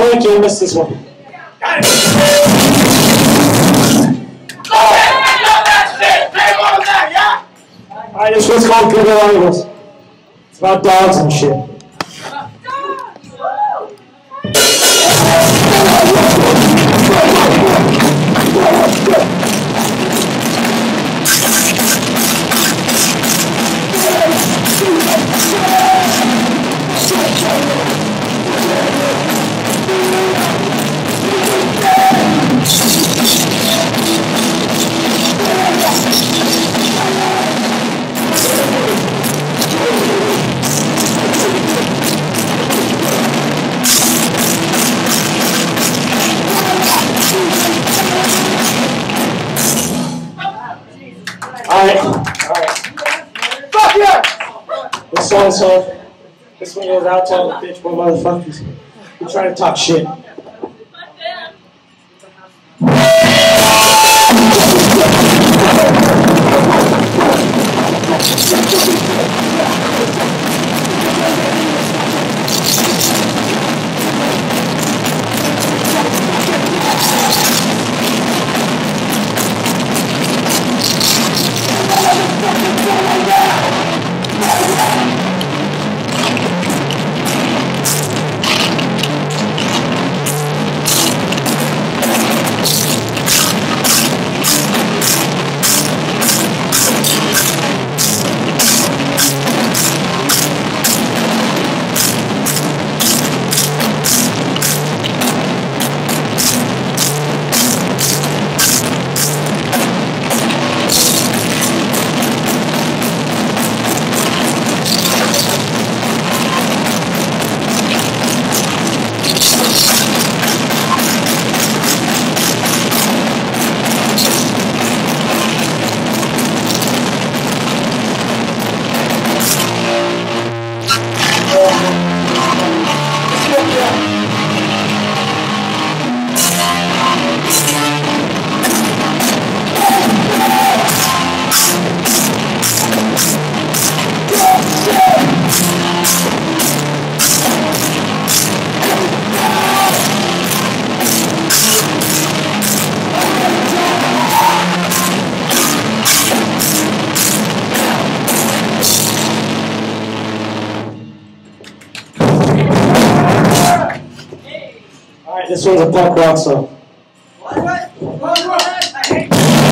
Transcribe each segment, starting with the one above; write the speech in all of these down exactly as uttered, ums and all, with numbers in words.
Frank, you missed this one. Got it. Alright, this one's called Good Animals. It's about dogs and shit. Alright, alright. Fuck yeah! This song's on. This one goes out to all the bitch boy motherfuckers who try to talk shit. This one's a punk rock song. What? What? What? What? I hate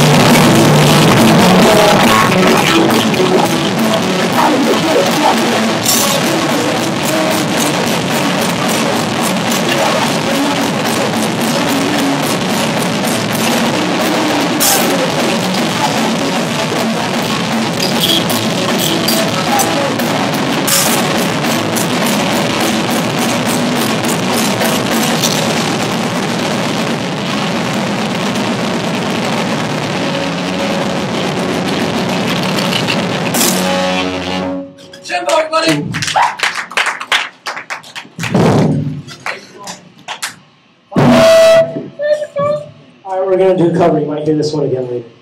buddy. Alright, we're gonna do a cover. You might hear this one again later.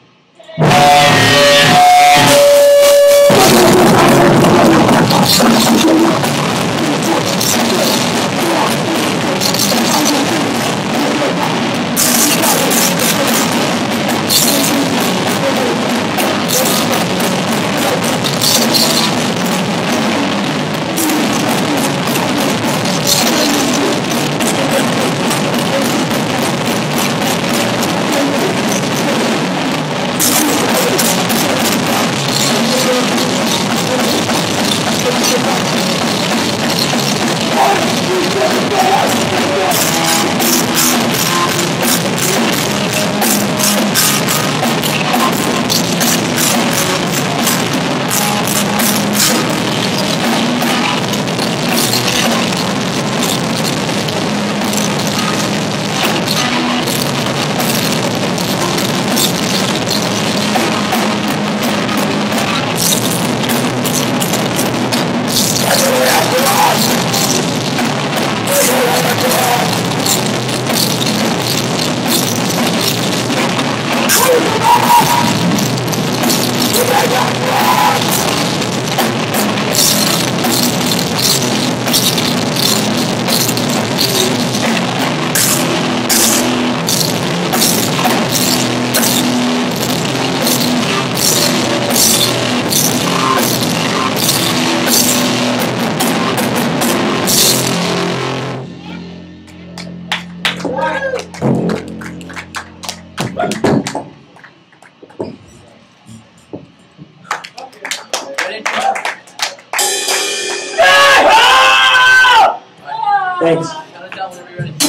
Thanks. Count it down whenever you're ready.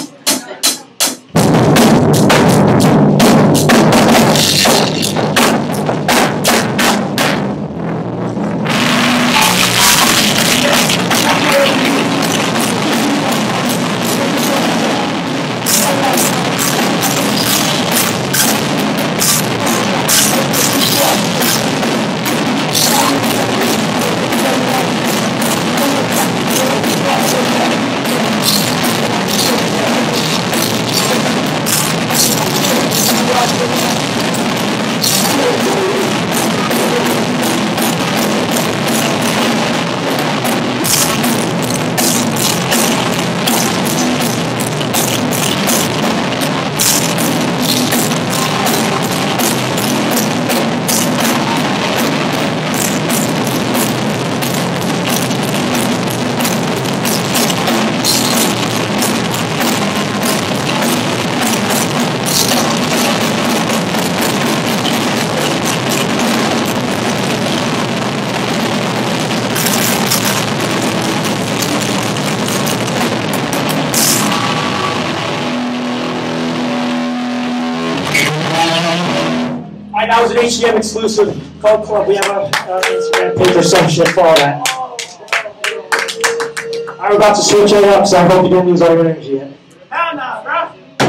That was an H D M exclusive called Club. We have an uh, Instagram page or some shit for all that. I'm about to switch it up, so I hope you don't lose all your energy yet. Hell no, bro.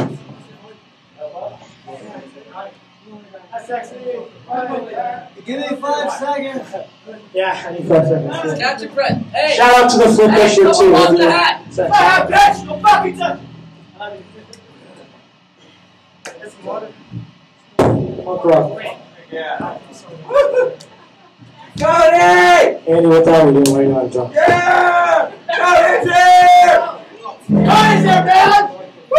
That's sexy. Give me five seconds. Yeah, I need five seconds. Yeah. Catch your breath. Hey. Shout out to the Flip Hey, Fisher too. someone wants the hat. So, My hat, bitch. No fucking touch. Get some water. Punk rock. Yeah. Cody! Andy, what the hell are we doing right now, John? Yeah! Cody's here! Cody's here, man! Woo!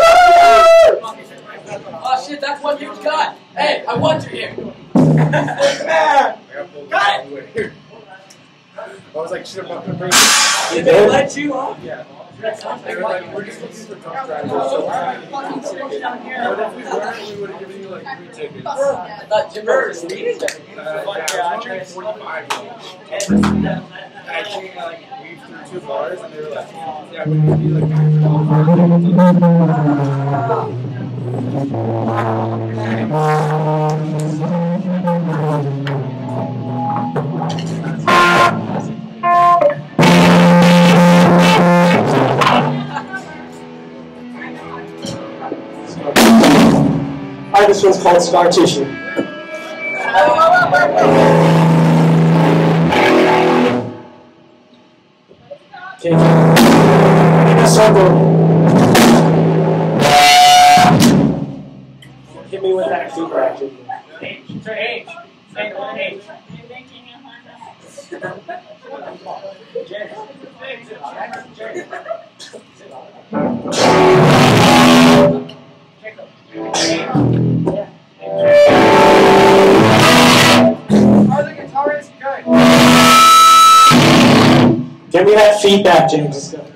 Oh shit, that's one huge cut. Hey, I want you here. Man! Got it! I was like, shit, I'm not gonna bring Did they let you off? Yeah. They were like, we're just looking for drunk drivers, so we're not gonna give you a ticket. But if we weren't, we would have given you like three tickets. I thought Jim Bird was speeding. Uh, yeah, I tried forty-five. Actually, like, we threw two bars, and they were like, yeah, we would be like, Alright, this one's called Scar Tissue. Okay. In a circle. Hit me with that super action. H. It's her H. Say the one H. Are the guitarists good? Give me that feedback, James. Let's go.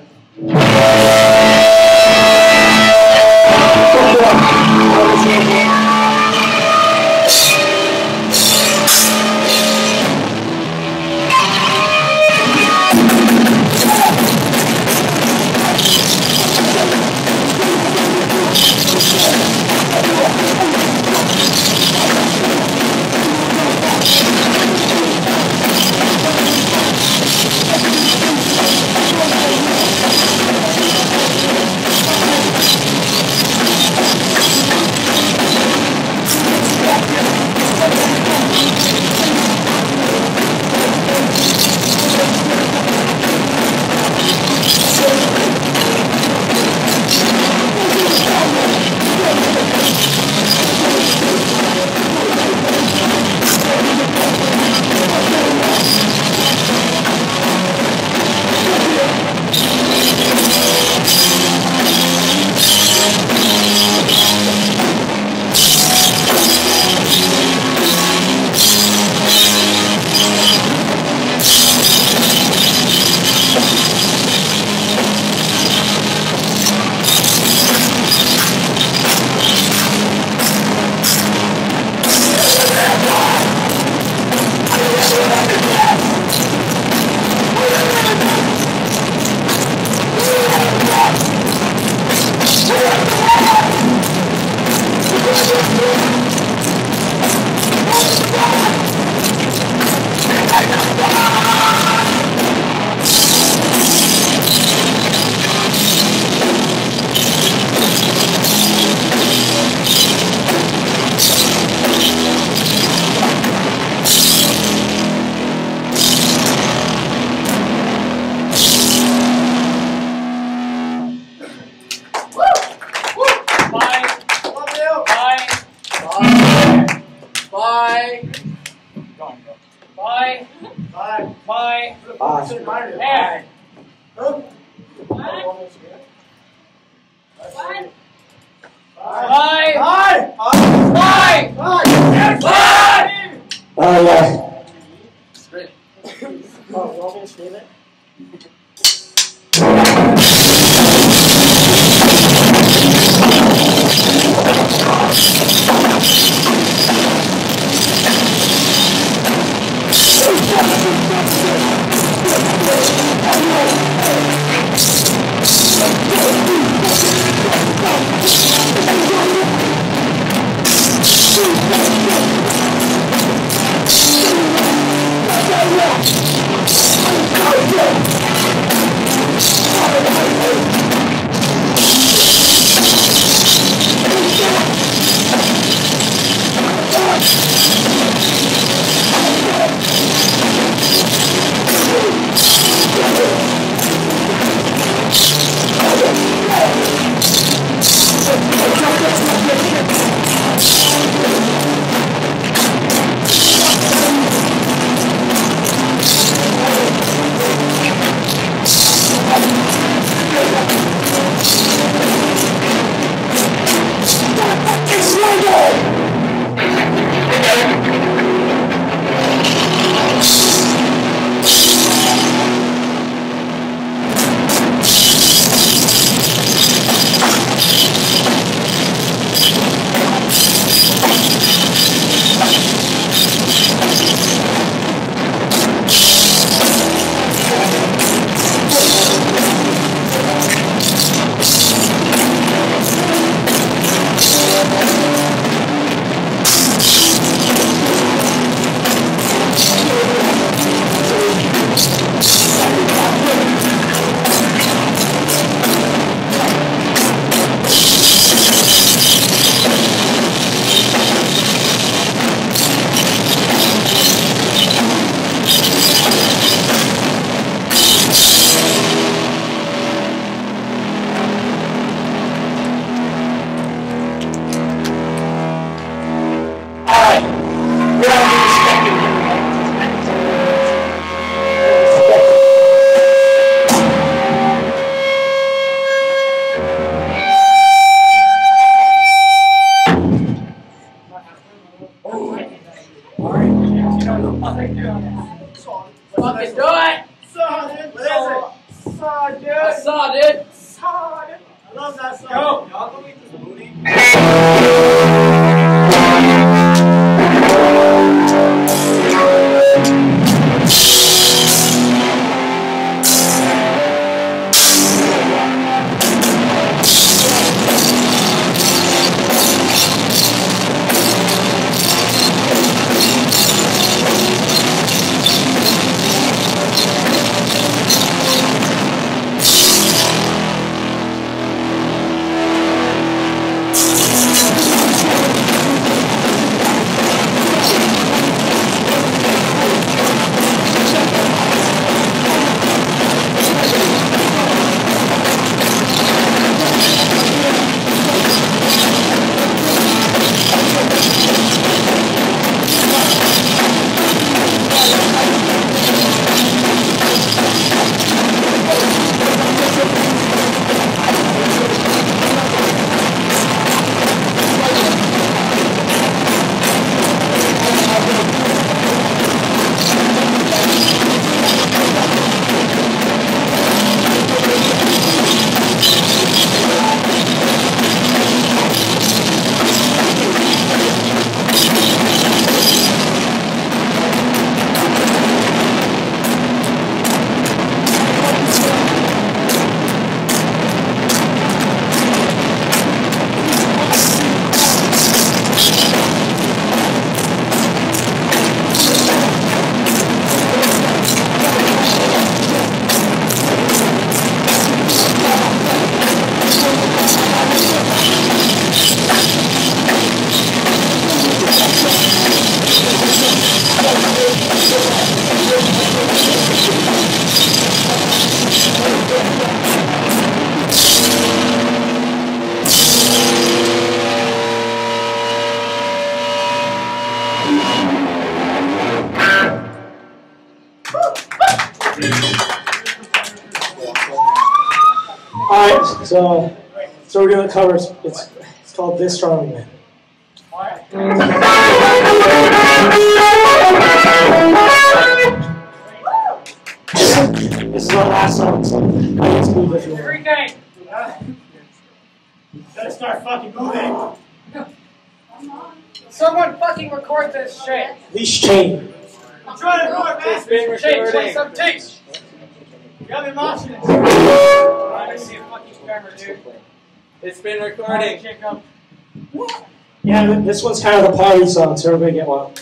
Watch. Hey. Huh? Bye. Bye. Bye. Bye. Bye. Oh, yeah. Great. Oh, you want me to stream it? Fucking do it! Saw, dude. What is it? Saw, dude. I saw, dude. Saw, dude. I love that song. Go. Y'all go eat this booty. Alright, so, so we're doing covers. It's, it's called This Strong Man. This is our last song, so I guess move if you want. Free game. Gotta start fucking moving. Someone fucking record this shit. Leash chain. I'm trying to record, man. It's been recording. Change, some tapes. You got me moshing it. I see a fucking camera, dude. It's been recording. Yeah, this one's kind of the party song, so everybody get wild.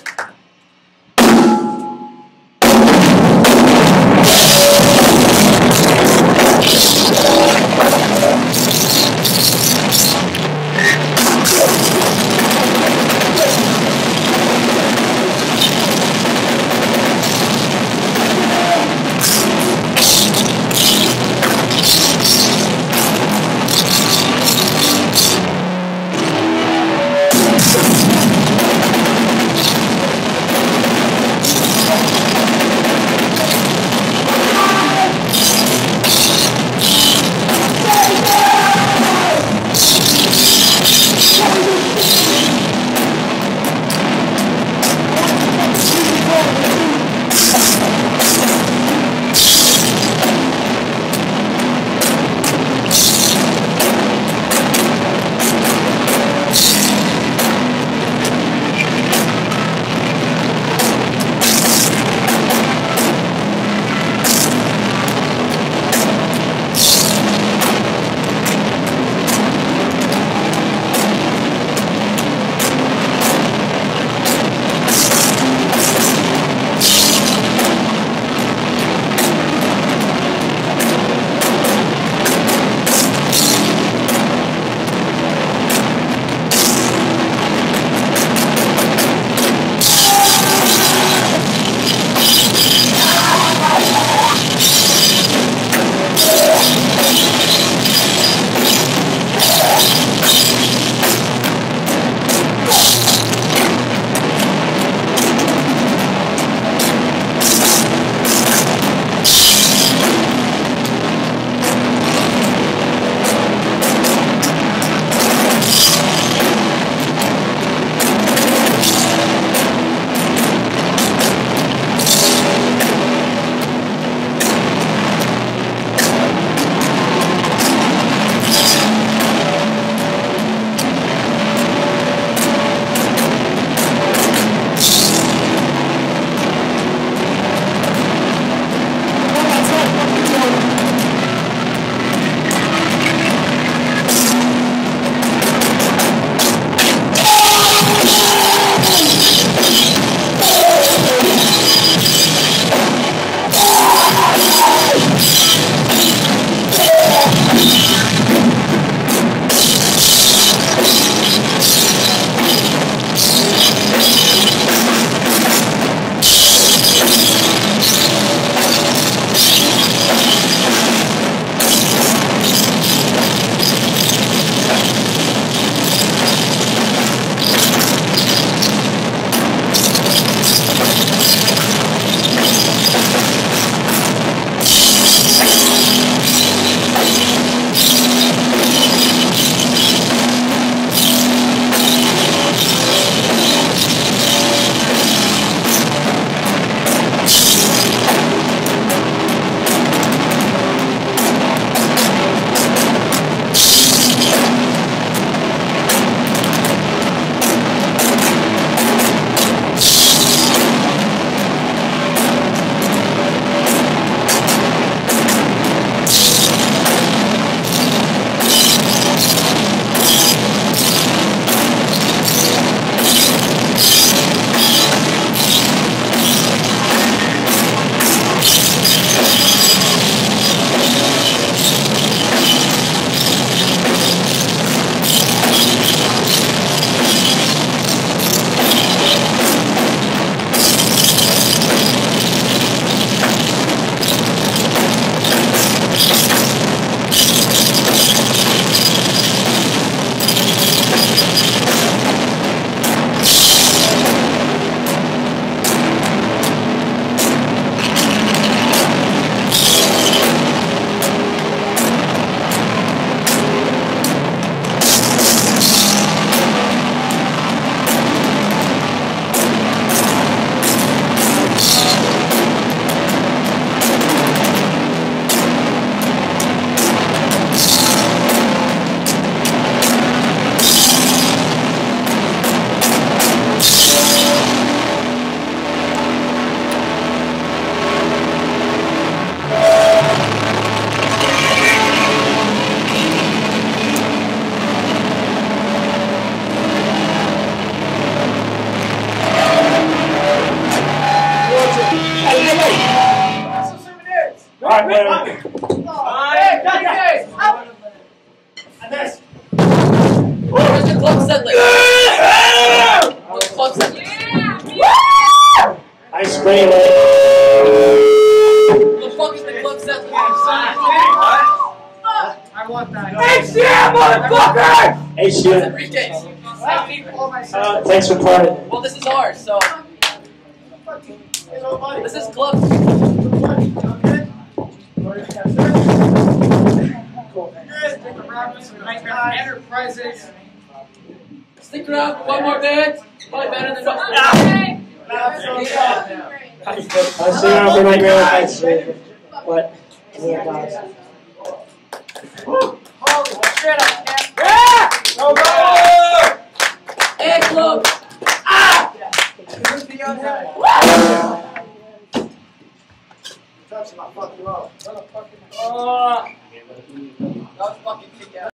Hey, got this! And this! Where's the club settling? Where's the club settling? I spray it. The fuck is the club settling? I want that. H C M, motherfucker! H C M. Briefcase. Uh, thanks for partying. Well, this is ours, so. This is club. Enterprises. Stick around for one more bit. Probably better than nothing. I'll see you around for Nightmare Nights. What? Yeah, guys. Holy shit, I can't. Go, go! Hey, club! Ah! Who's the young guy? Oh, that was fucking kick out.